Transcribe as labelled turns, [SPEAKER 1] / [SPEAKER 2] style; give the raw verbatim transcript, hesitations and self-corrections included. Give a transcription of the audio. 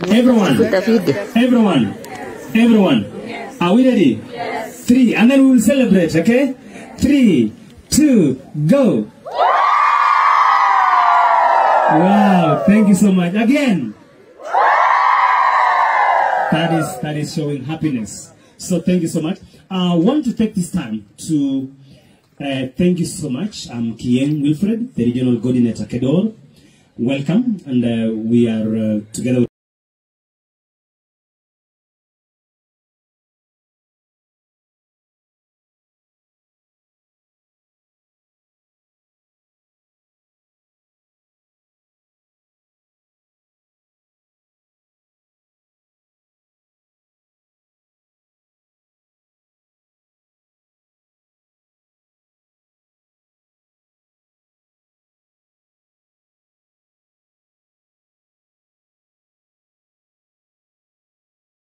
[SPEAKER 1] Everyone, everyone, everyone. Are we ready? Yes. Three, and then we will celebrate, okay? Three, two, go. Wow, thank you so much. Again. That is, that is showing happiness. So thank you so much. I want to take this time to uh, thank you so much. I'm Kieng Wilfred, the Regional Coordinator Kedor. Welcome, and uh, we are uh, together with